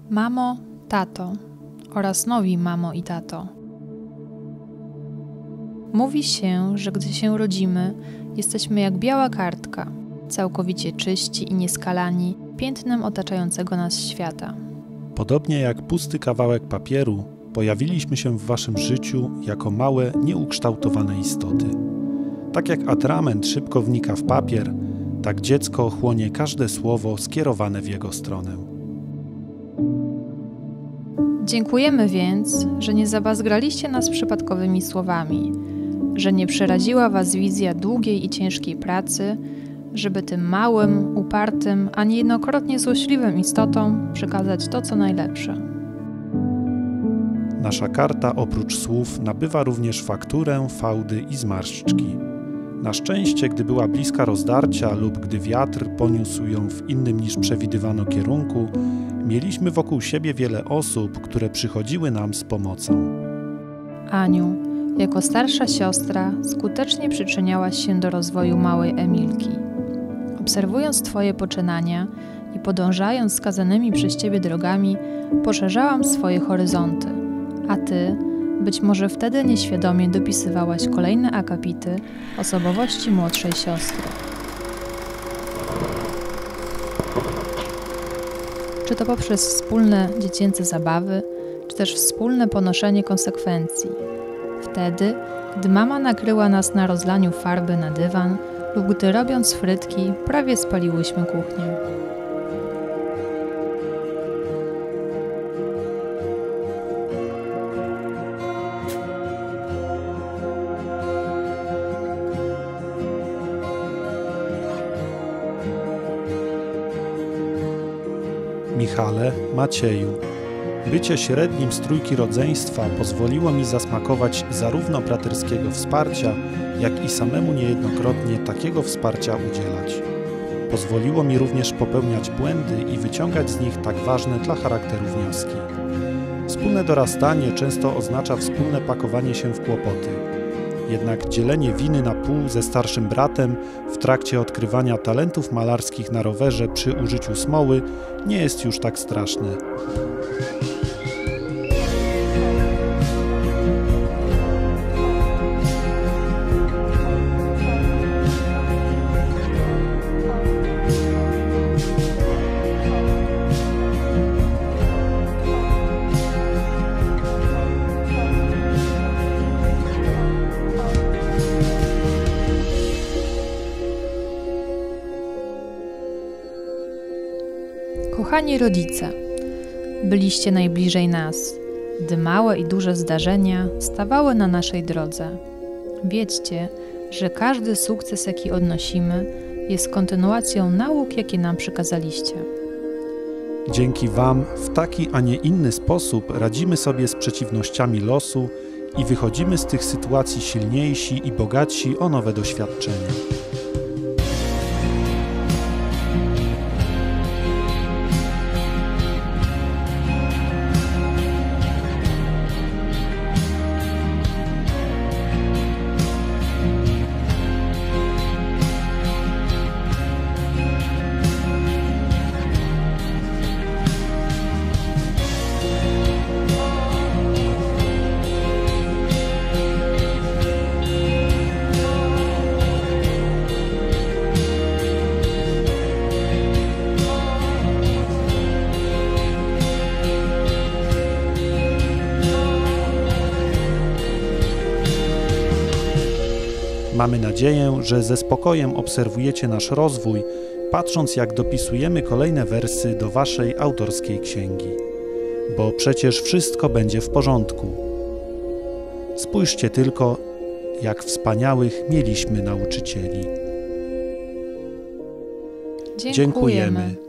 Mamo, tato oraz nowi mamo i tato. Mówi się, że gdy się rodzimy, jesteśmy jak biała kartka, całkowicie czyści i nieskalani piętnem otaczającego nas świata. Podobnie jak pusty kawałek papieru, pojawiliśmy się w waszym życiu jako małe, nieukształtowane istoty. Tak jak atrament szybko wnika w papier, tak dziecko chłonie każde słowo skierowane w jego stronę. Dziękujemy więc, że nie zabazgraliście nas przypadkowymi słowami, że nie przeraziła was wizja długiej i ciężkiej pracy, żeby tym małym, upartym, a niejednokrotnie złośliwym istotom przekazać to, co najlepsze. Nasza karta oprócz słów nabywa również fakturę, fałdy i zmarszczki. Na szczęście, gdy była bliska rozdarcia lub gdy wiatr poniósł ją w innym niż przewidywano kierunku, mieliśmy wokół siebie wiele osób, które przychodziły nam z pomocą. Aniu, jako starsza siostra, skutecznie przyczyniałaś się do rozwoju małej Emilki. Obserwując twoje poczynania i podążając skazanymi przez ciebie drogami, poszerzałam swoje horyzonty, a ty, być może wtedy nieświadomie dopisywałaś kolejne akapity osobowości młodszej siostry. Czy to poprzez wspólne dziecięce zabawy, czy też wspólne ponoszenie konsekwencji. Wtedy, gdy mama nakryła nas na rozlaniu farby na dywan lub gdy robiąc frytki, prawie spaliłyśmy kuchnię. Michale, Macieju, bycie średnim z trójki rodzeństwa pozwoliło mi zasmakować zarówno braterskiego wsparcia, jak i samemu niejednokrotnie takiego wsparcia udzielać. Pozwoliło mi również popełniać błędy i wyciągać z nich tak ważne dla charakteru wnioski. Wspólne dorastanie często oznacza wspólne pakowanie się w kłopoty. Jednak dzielenie winy na pół ze starszym bratem w trakcie odkrywania talentów malarskich na rowerze przy użyciu smoły nie jest już tak straszne. Kochani rodzice, byliście najbliżej nas, gdy małe i duże zdarzenia stawały na naszej drodze. Wiedźcie, że każdy sukces, jaki odnosimy, jest kontynuacją nauk, jakie nam przekazaliście. Dzięki wam w taki, a nie inny sposób radzimy sobie z przeciwnościami losu i wychodzimy z tych sytuacji silniejsi i bogatsi o nowe doświadczenia. Mamy nadzieję, że ze spokojem obserwujecie nasz rozwój, patrząc jak dopisujemy kolejne wersy do waszej autorskiej księgi. Bo przecież wszystko będzie w porządku. Spójrzcie tylko, jak wspaniałych mieliśmy nauczycieli. Dziękujemy.